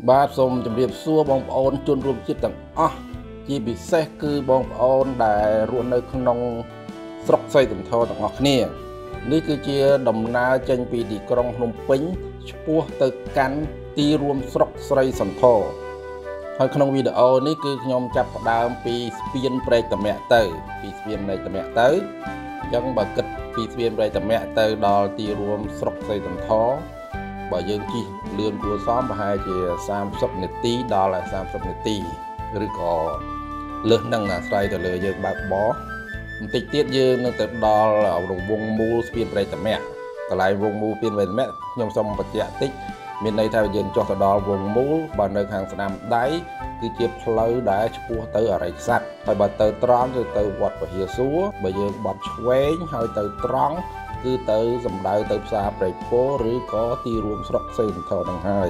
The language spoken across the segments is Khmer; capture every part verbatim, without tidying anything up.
បាទសូមជម្រាបសួរបងប្អូនជនរួមជាតិទាំងអស់ជាពិសេសគឺបងប្អូនដែលរស់នៅក្នុងស្រុកស្រីសន្ធរទាំងអស់គ្នានេះគឺជាដំណើរចេញពីទីក្រុងភ្នំពេញឆ្ពោះទៅកាន់ទីរួមស្រុកស្រីសន្ធរហើយក្នុងវីដេអូនេះគឺខ្ញុំចាប់ផ្ដើមពីស្ពានព្រែកតមាក់ទៅពីស្ពានព្រែកតមាក់ទៅអញ្ចឹងបើគិតពីស្ពានព្រែកតមាក់ទៅដល់ទីរួមស្រុកស្រីសន្ធរបើយើងជិះលឿនគួរសមប្រហែលជាសាមសិបនាទីដល់សាមសិបនាទីឬក៏លើសនឹងអាស្រ័យទៅលើយើងបើកបរបន្តិចទៀតយើងនឹងទៅដល់រង្វង់មូលស្ពានព្រែកតមាក់កន្លែងវងមូលស្ពានព្រែកតមាក់ខ្ញុំសូមបញ្ជាក់តិចមានន័យថាយើងចុះទៅដល់វងមូលបើនៅខាងស្ដាំដៃគឺជាផ្លូវដែលឆ្ពោះទៅអរិយស័ក្តិហើយបើទៅត្រង់គឺទៅវត្តពហិសួរបើយើងបត់ឆ្វេងហើយទៅត្រង់គឺទៅសំដៅទៅផ្សារព្រែកពោឬក៏ទីរួមស្រុកស្រីសន្ធរនឹងហើយ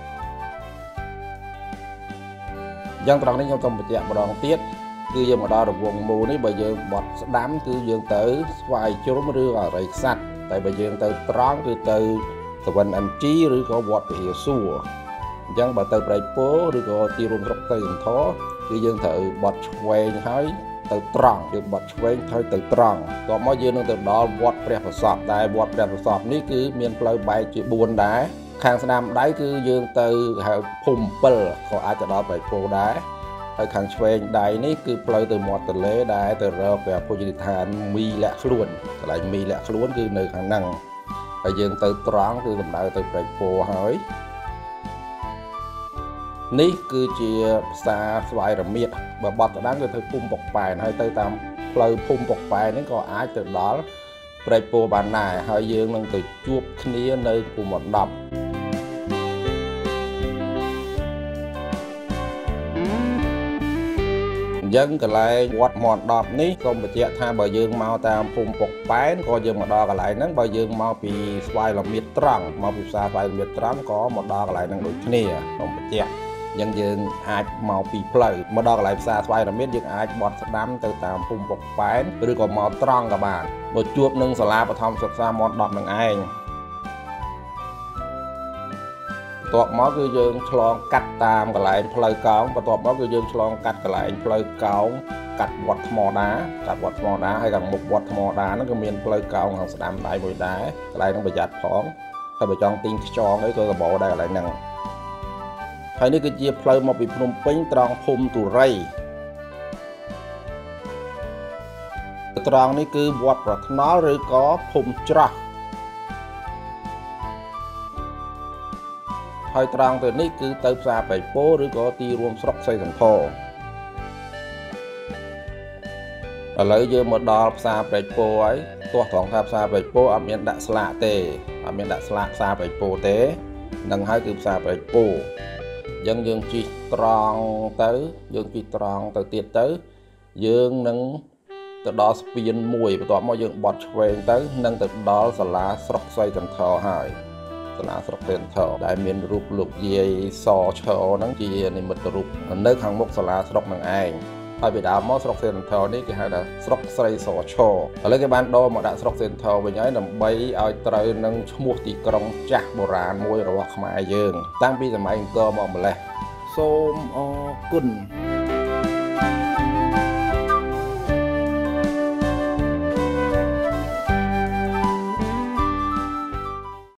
យ៉ាងត្រង់នេះខ្ញុំសូមបញ្ជាក់ម្ដងទៀតគឺយើងមកដល់រង្វង់មូលនេះបើយើងបត់ស្ដាំគឺយើងទៅស្វាយជ្រុំឬអរិយស័ក្តិតែបើយើងទៅត្រង់គឺទៅសវណ្ណអិនជីឬក៏វត្តពហិសួរអញ្ចឹងបើទៅព្រែកពោឬក៏ទីរួមស្រុកស្រីសន្ធរគឺយើងត្រូវបត់ឆ្វេងហើយទៅត្រង់យើងបត់ឆ្វេងហើយទៅត្រង់តមកយើងនឹងទៅដល់វត្តព្រះប្រសពដែលវត្តព្រះប្រសពនេះគឺមានផ្លូវបែកជាបួនដែរខាងស្ដាំដៃគឺយើងទៅហៅភូមិពិលក៏អាចទៅដល់ព្រែកពោដែរហើយខាងឆ្វេងដៃនេះគឺផ្លូវទៅមាត់ទន្លេដែលទៅរកព្រះពុទ្ធឋានមីលាក់ខ្លួនកន្លែងមីលាក់ខ្លួនគឺនៅខាងហ្នឹងហើយយើងទៅត្រង់គឺដំណើរទៅព្រែកពោហើយនេះគឺជាផ្សារស្វាយរមៀតបើបត់ទៅដល់គឺទៅភូមិពុកប៉ែនហើយទៅតាមផ្លូវភូមិពុកប៉ែននេះក៏អាចទៅដល់ព្រែកពោបានដែរហើយយើងនឹងទៅជួបគ្នានៅភូមិមណ្ឌពអញ្ចឹងកន្លែងវត្តមណ្ឌពនេះសូមបញ្ជាក់ថាបើយើងមកតាមភូមិពុកប៉ែនក៏យើងមកដល់កន្លែងហ្នឹងបើយើងមកពីស្វាយរមៀតត្រង់មកពីផ្សារស្វាយរមៀតត្រង់ក៏មកដល់កន្លែងហ្នឹងដូចគ្នាសូមបញ្ជាក់អញ្ចឹងយើងអាចមកពីផ្លូវមកដល់កន្លែងផ្សារស្វាយរមៀតយើងអាចបត់ស្ដាំទៅតាមភូមិពុកប៉ែនឬក៏មកត្រង់ក៏បានបើជួបនឹងសាលាបឋមសិក្សាមណ្ឌពនឹងឯងបន្ទាប់មកគឺយើងឆ្លងកាត់តាមកន្លែងផ្លូវកោងបន្ទាប់មកគឺយើងឆ្លងកាត់កន្លែងផ្លូវកោងកាត់វត្តថ្មដាកាត់វត្តថ្មដាហើយខាងមុខវត្តថ្មដាហ្នឹងក៏មានផ្លូវកោងខាងស្ដាំដៃមួយដែរកន្លែងហ្នឹងប្រយ័ត្នផងហើយបើចង់ទិញខ្យងអីក៏កបោដែរកន្លែងហ្នឹងហើយនេះគឺជាផ្លូវមកពីភ្នំពេញត្រង់ភូមិទុរៃត្រង់នេះគឺវត្តប្រថ្នល់ឬក៏ភូមិច្រោះហើយត្រង់ទៅនេះគឺទៅផ្សារព្រែកពោឬក៏ទីរួមស្រុកស្រីសន្ធរឥឡូវយើងមកដល់ផ្សារព្រែកពោហើយទោះត្រង់ថាផ្សារព្រែកពោអត់មានដាក់ស្លាកទេអត់មានដាក់ស្លាកផ្សារព្រែកពោទេនឹងហើយគឺផ្សារព្រែកពោអញ្ចឹងយើងជិះត្រង់ទៅយើងជិះត្រង់ទៅទៀតទៅយើងនឹងទៅដល់ស្ពានមួយបន្ទាប់មកយើងបត់ឆ្វេងទៅនឹងទៅដល់សាលាស្រុកស្រីសន្ធរហើយសាលាស្រុកស្រីសន្ធរដែលមានរូបលោកយាយសឈរហ្នឹងជានិមិត្តរូបនៅខាងមុខសាលាស្រុកនឹងឯងហើយពីដើមមកស្រុកស្រីសន្ធរនេះគេហៅថាស្រុកស្រីសឈរឥឡូវគេបានដូរមកដាក់ស្រុកស្រីសន្ធរវិញហើយដើម្បីឲ្យត្រូវនឹងឈ្មោះទីក្រុងចាស់បុរាណមួយរបស់ខ្មែរយើងតាំងពីសម័យអង្គរមកម្លេះសូមអរគុណ